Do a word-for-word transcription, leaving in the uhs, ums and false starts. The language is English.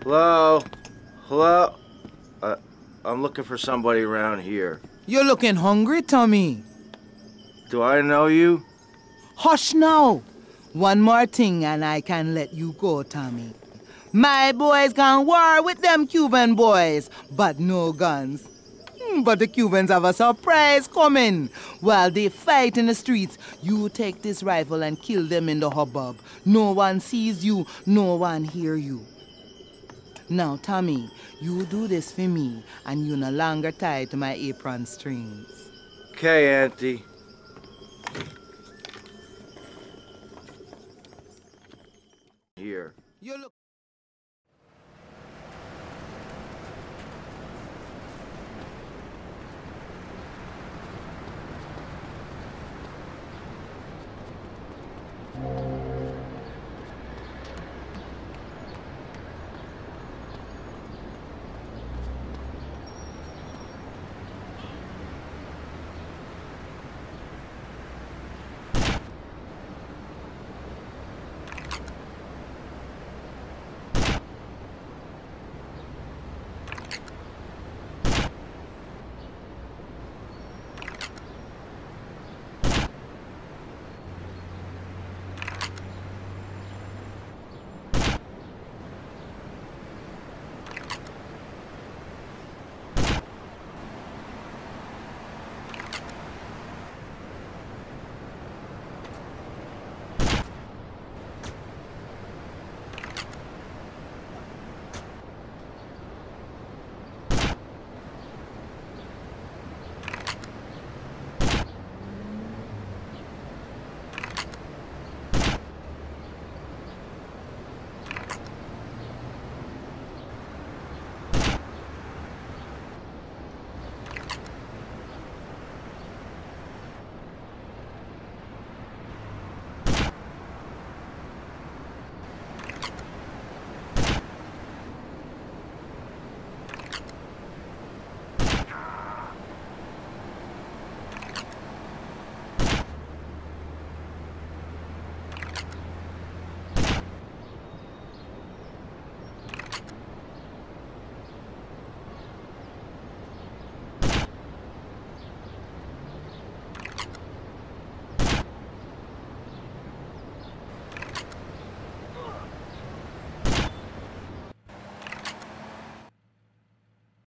Hello? Hello? Uh, I'm looking for somebody around here. You're looking hungry, Tommy. Do I know you? Hush now. One more thing and I can let you go, Tommy. My boys can war with them Cuban boys, but no guns. Hmm, But the Cubans have a surprise coming. While they fight in the streets, you take this rifle and kill them in the hubbub. No one sees you, no one hear you. Now, Tommy, you do this for me, and you're no longer tied to my apron strings. Okay, Auntie. Here. You look